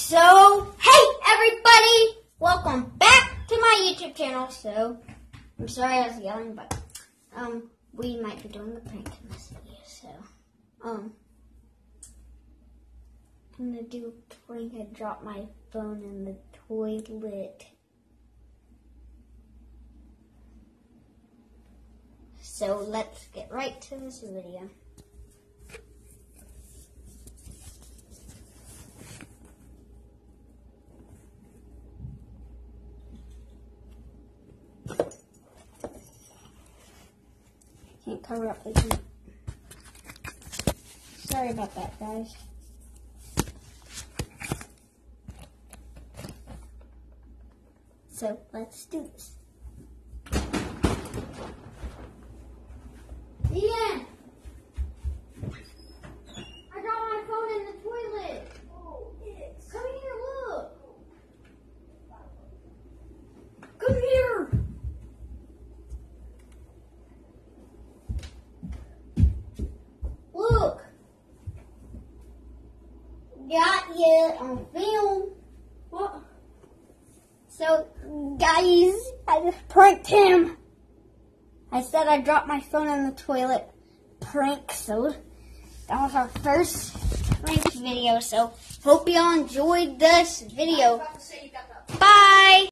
So, hey everybody! Welcome back to my YouTube channel. So, I'm sorry I was yelling, but, we might be doing a prank in this video, so, I'm gonna do a prank and drop my phone in the toilet. So, let's get right to this video. Can't cover up the heat. Sorry about that, guys. So, let's do this. Ian! I got my phone in the toilet. Oh, yes. Come here, look. Come here. Look. Got you on film. What? So, guys, I just pranked him. I said I dropped my phone in the toilet. Prank, so that was our first prank video. So, hope y'all enjoyed this video. Bye!